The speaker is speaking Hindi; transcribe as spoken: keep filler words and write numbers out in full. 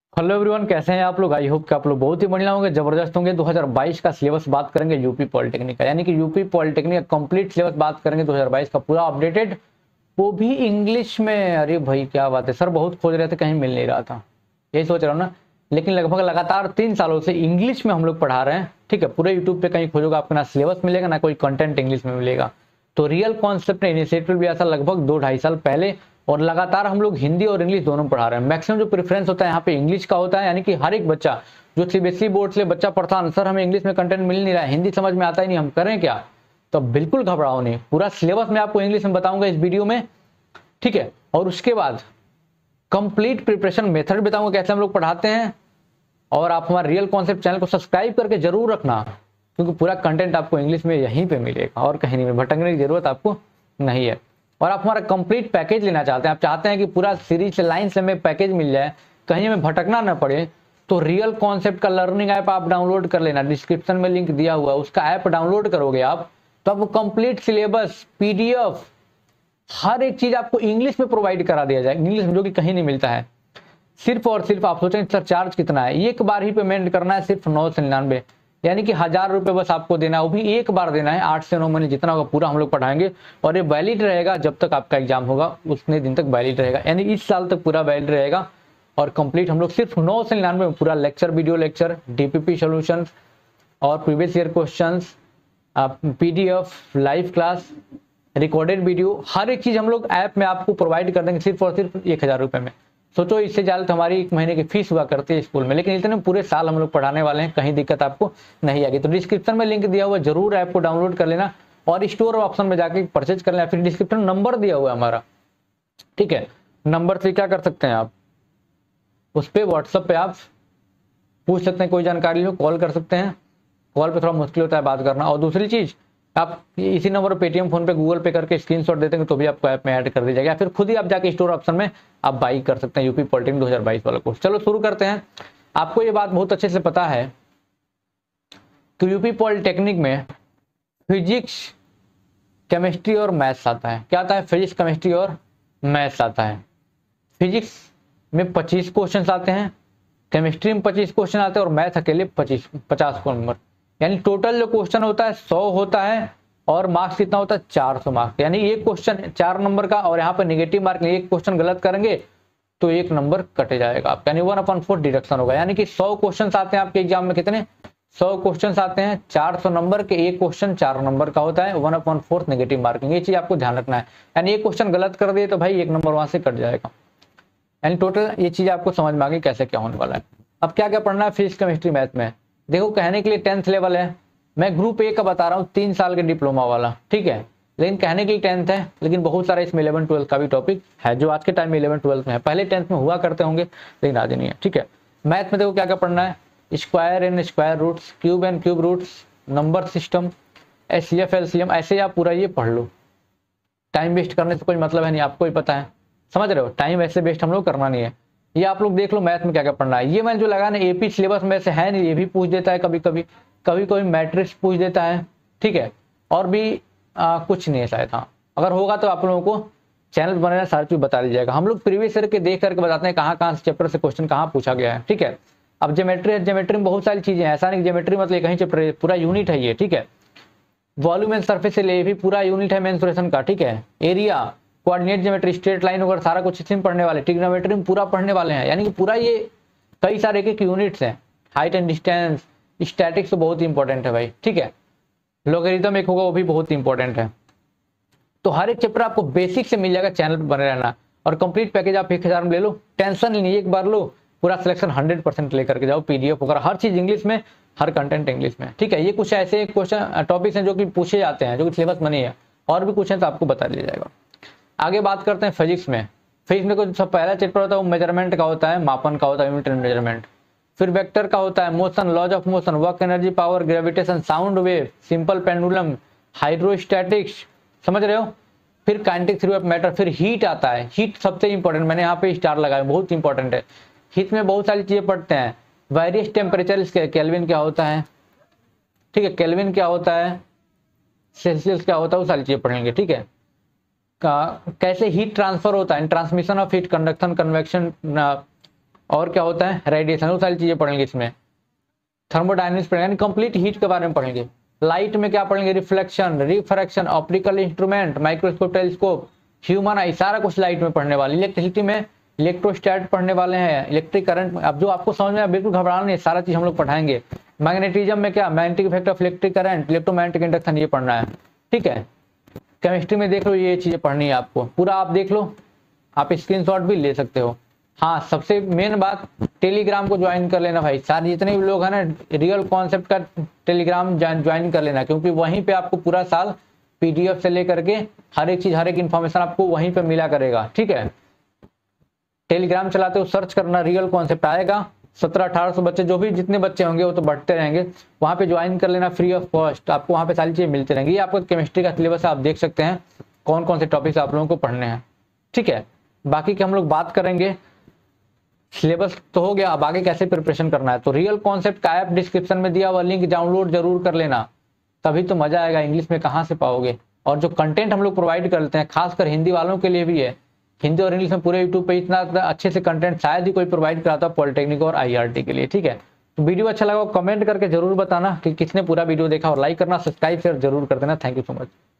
हेलो एवरीवन, कैसे हैं आप लोग। आई होप कि आप लोग बहुत ही बढ़िया होंगे, जबरदस्त होंगे। दो हज़ार बाईस का सिलेबस बात करेंगे यूपी पॉलिटेक्निक का, यानी कि यूपी पॉलिटेक्निक का कंप्लीट सिलेबस बात करेंगे दो हज़ार बाईस का, पूरा अपडेटेड, वो भी इंग्लिश में। अरे भाई क्या बात है सर, बहुत खोज रहे थे, कहीं मिल नहीं रहा था, यही सोच रहा हूँ ना। लेकिन लगभग लगातार तीन सालों से इंग्लिश में हम लोग पढ़ा रहे हैं, ठीक है। पूरे यूट्यूब पे कहीं खोजोगे आपको ना सिलेबस मिलेगा ना कोई कंटेंट इंग्लिश में मिलेगा। तो रियल कॉन्सेप्ट ने इनिशिएटिव लिया था लगभग दो ढाई साल पहले, और लगातार हम लोग हिंदी और इंग्लिश दोनों पढ़ा रहे हैं। मैक्सिमम जो प्रेफरेंस होता है यहाँ पे इंग्लिश का होता है, यानी कि हर एक बच्चा जो सीबीएसई बोर्ड से बच्चा पढ़ता है, सर हमें इंग्लिश में कंटेंट मिल नहीं रहा है, हिंदी समझ में आता ही नहीं, हम करें क्या। तो बिल्कुल घबराओ नहीं, पूरा सिलेबस मैं आपको इंग्लिश में बताऊंगा इस वीडियो में, ठीक है। और उसके बाद कंप्लीट प्रिपरेशन मेथड बताऊंगा कैसे हम लोग पढ़ाते हैं। और आप हमारे रियल कॉन्सेप्ट चैनल को सब्सक्राइब करके जरूर रखना, क्योंकि पूरा कंटेंट आपको इंग्लिश में यहीं पे मिलेगा और कहीं नहीं, भटकने की जरूरत आपको नहीं है। और आप हमारा कंप्लीट पैकेज लेना चाहते हैं, आप चाहते हैं कि पूरा सीरीज से लाइन से हमें पैकेज मिल जाए, कहीं हमें भटकना ना पड़े, तो रियल कॉन्सेप्ट का लर्निंग ऐप आप डाउनलोड कर लेना। डिस्क्रिप्शन में लिंक दिया हुआ है, उसका ऐप डाउनलोड करोगे आप तो आपको कंप्लीट सिलेबस, पीडीएफ, हर एक चीज आपको इंग्लिश में प्रोवाइड करा दिया जाए, इंग्लिश में, जो कि कहीं नहीं मिलता है। सिर्फ और सिर्फ आप सोचें सर चार्ज कितना है, एक बार ही पेमेंट करना है, सिर्फ नौ सौ निन्यानवे, यानी कि हजार रुपए बस आपको देना है, वो भी एक बार देना है। आठ से नौ महीने जितना होगा पूरा हम लोग पढ़ाएंगे, और ये वैलिड रहेगा जब तक आपका एग्जाम होगा, उतने दिन तक वैलिड रहेगा, यानी इस साल तक पूरा वैलिड रहेगा। और कंप्लीट हम लोग सिर्फ नौ सौ निन्यानवे में पूरा lecture, video lecture, DPP solution और previous year question, PDF, live class, recorded video, हर एक चीज हम लोग ऐप में आपको प्रोवाइड कर देंगे, सिर्फ और सिर्फ एक हजार रुपए में। सोचो इससे ज्यादा तो हमारी एक महीने की फीस हुआ करती है स्कूल में, लेकिन इतने पूरे साल हम लोग पढ़ाने वाले हैं, कहीं दिक्कत आपको नहीं आएगी। तो डिस्क्रिप्शन में लिंक दिया हुआ, जरूर ऐप को डाउनलोड कर लेना और स्टोर ऑप्शन में जाके परचेज कर लेना। फिर डिस्क्रिप्शन नंबर दिया हुआ है हमारा, ठीक है। नंबर से क्या कर सकते हैं आप, उस पर व्हाट्सएप पे आप पूछ सकते हैं, कोई जानकारी हो कॉल कर सकते हैं। कॉल पे थोड़ा मुश्किल होता है बात करना। और दूसरी चीज, आप इसी नंबर पर पेटीएम, फोन पे, गूगल पे करके स्क्रीनशॉट देते हैं तो भी आपको ऐप में ऐड कर दी जाएगा, या फिर खुद ही आप जाके स्टोर ऑप्शन में आप बाई कर सकते हैं यूपी पॉलिटेक्निक दो हज़ार बाईस वाला कोर्स। चलो शुरू करते हैं। आपको ये बात बहुत अच्छे से पता है कि यूपी पॉलिटेक्निक में फिजिक्स, केमिस्ट्री और मैथ्स आता है। क्या आता है? फिजिक्स, केमिस्ट्री और मैथ्स आता है। फिजिक्स में पच्चीस क्वेश्चन आते हैं, केमिस्ट्री में पच्चीस क्वेश्चन आते हैं, और मैथ अकेले पच्चीस पचास नंबर, यानी टोटल जो क्वेश्चन होता है सौ होता है, और मार्क्स कितना होता है? चार सौ मार्क्स। यानी एक क्वेश्चन चार नंबर का, और यहाँ पे नेगेटिव मार्क, एक क्वेश्चन गलत करेंगे तो एक नंबर कटे जाएगा आपका, यानी वन अपॉन फोर डिडक्शन होगा। यानी कि सौ क्वेश्चन आते हैं आपके एग्जाम में, कितने? सौ क्वेश्चन आते हैं, चार सौ नंबर के, एक क्वेश्चन चार नंबर का होता है, one upon fourth negative marking. ये चीज आपको ध्यान रखना है, यानी एक क्वेश्चन गलत कर दिए तो भाई एक नंबर वहां से कट जाएगा। यानी टोटल ये चीज आपको समझ में आ गई कैसे क्या होने वाला है। अब क्या क्या पढ़ना है फिजिक्स, केमिस्ट्री, मैथ में? देखो, कहने के लिए टेंथ लेवल है, मैं ग्रुप ए का बता रहा हूँ, तीन साल के डिप्लोमा वाला, ठीक है। लेकिन कहने के लिए टेंथ है, लेकिन बहुत सारा इसमें इलेवन ट्वेल्थ का भी टॉपिक है, जो आज के टाइम में इलेवन ट्वेल्थ में है, पहले टेंथ में हुआ करते होंगे लेकिन आज नहीं है, ठीक है। मैथ में देखो क्या क्या पढ़ना है, square and square roots, cube and cube roots, number system, S C F, L C M, ऐसे आप पूरा ये पढ़ लो। टाइम वेस्ट करने से कोई मतलब है नहीं, आपको ही पता है, समझ रहे हो। टाइम ऐसे वेस्ट हम लोग करना नहीं है। ये आप लोग देख लो मैथ में क्या क्या पढ़ना है। ये मैंने जो लगा ना, एपी सिलेबस में से है नहीं, ये भी पूछ देता है कभी कभी, कभी कोई मैट्रिक्स पूछ देता है, ठीक है। और भी आ, कुछ नहीं है शायद, हाँ अगर होगा तो आप लोगों को चैनल बनाना सारी चीज बता दी जाएगा। हम लोग प्रीवियस ईयर के देख करके बताते हैं कहाँ कहाँ से चैप्टर से क्वेश्चन कहाँ पूछा गया है, ठीक है। अब ज्योमेट्री है, ज्योमेट्री में बहुत सारी चीजें हैं, ऐसा नहीं ज्योमेट्री मतलब कहीं चैप्टर, पूरा यूनिट है ये, ठीक है। वॉल्यूम एंड सरफेस से ले भी पूरा यूनिट है मेंसुरेशन का, ठीक है। Area, coordinate geometry, straight line वगैरह सारा कुछ इसी में पढ़ने वाले, ट्रिग्नोमेट्री में पूरा पढ़ने वाले हैं, यानी कि पूरा ये कई सारे एक एक यूनिट्स हैं। हाइट एंड डिस्टेंस, स्टैटिक्स तो बहुत इंपॉर्टेंट है भाई, ठीक है। लोगरिथम एक होगा, वो भी बहुत इंपॉर्टेंट है। तो हर एक चैप्टर आपको बेसिक से मिल जाएगा, चैनल पर बने रहना। और कंप्लीट पैकेज आप एक हजार में ले लो, टेंशन नहीं, एक बार लो, पूरा सिलेक्शन हंड्रेड परसेंट लेकर के जाओ, पीडीएफ वगैरह हर चीज इंग्लिश में, हर कंटेंट इंग्लिश में, ठीक है। ये कुछ ऐसे क्वेश्चन टॉपिक्स हैं जो कि पूछे जाते हैं, जो कि सिलेबस में नहीं है, और भी कुछ है तो आपको बता दिया जाएगा। आगे बात करते हैं फिजिक्स में। फिजिक्स में कुछ सब पहला चैप्टर होता है वो मेजरमेंट का होता है, मापन का होता है, यूनिट एंड मेजरमेंट। फिर वेक्टर का होता है, motion, laws of motion, work, energy, power, gravitation, sound wave, simple pendulum, hydrostatics, समझ रहे हो। फिर काइनेटिक थ्योरी ऑफ मैटर। फिर हीट आता है, हीट सबसे इंपॉर्टेंट, मैंने यहाँ पे स्टार लगाया, बहुत इंपॉर्टेंट है। हीट में बहुत सारी चीजें पढ़ते हैं, वेरियस टेम्परेचर, इसके केल्विन क्या होता है, ठीक है, केल्विन क्या होता है, सेल्सियस क्या होता है, वो सारी चीजें पढ़ेंगे, ठीक है। का कैसे हीट ट्रांसफर होता है, transmission of heat, conduction, convection, और क्या होता है रेडिएशन, वो सारी चीजें पढ़ेंगे इसमें। थर्मोडायनेमिक्स पढ़ेंगे, कंप्लीट हीट के बारे में पढ़ेंगे। लाइट में क्या पढ़ेंगे, reflection, refraction, optical instrument, microscope, telescope, human eye, सारा कुछ लाइट में पढ़ने वाले। इलेक्ट्रिसिटी में इलेक्ट्रोस्टैट पढ़ने वाले हैं, इलेक्ट्रिक करंट। अब जो आपको समझ में बिल्कुल घबराना नहीं, सारा चीज हम लोग पढ़ाएंगे। मैग्नेटिज्म में क्या, magnetic effect of electric current, electromagnetic induction, ये पढ़ना है, ठीक है। केमिस्ट्री में देख लो, ये चीजें पढ़नी है आपको, पूरा आप देख लो, आप स्क्रीनशॉट भी ले सकते हो। हाँ, सबसे मेन बात, टेलीग्राम को ज्वाइन कर लेना भाई, सारे जितने भी लोग हैं ना, रियल कॉन्सेप्ट का टेलीग्राम ज्वाइन कर लेना, क्योंकि वहीं पे आपको पूरा साल पीडीएफ से लेकर के हर एक चीज, हर एक इन्फॉर्मेशन आपको वहीं पे मिला करेगा, ठीक है। टेलीग्राम चलाते हो, सर्च करना, रियल कॉन्सेप्ट आएगा। सत्रह अठारह सौ बच्चे, जो भी जितने बच्चे होंगे वो तो बढ़ते रहेंगे, वहाँ पे ज्वाइन कर लेना फ्री ऑफ कॉस्ट, आपको वहाँ पे सारी चीजें मिलती रहेंगी। ये आपको केमिस्ट्री का सिलेबस आप देख सकते हैं, कौन कौन से टॉपिक्स आप लोगों को पढ़ने हैं, ठीक है। बाकी की हम लोग बात करेंगे, सिलेबस तो हो गया, अब आगे कैसे प्रिपरेशन करना है। तो रियल कॉन्सेप्ट का ऐप डिस्क्रिप्शन में दिया हुआ लिंक डाउनलोड जरूर कर लेना, तभी तो मजा आएगा, इंग्लिश में कहाँ से पाओगे। और जो कंटेंट हम लोग प्रोवाइड करते हैं, खासकर हिंदी वालों के लिए भी है, हिंदी और इंग्लिश में पूरे यूट्यूब पे इतना अच्छे से कंटेंट शायद ही कोई प्रोवाइड कराता पॉलिटेक्निक और आईआरटी के लिए, ठीक है। तो वीडियो अच्छा लगा कमेंट करके जरूर बताना कि किसने पूरा वीडियो देखा, और लाइक करना, सब्सक्राइब शेयर जरूर कर देना। Thank you so much.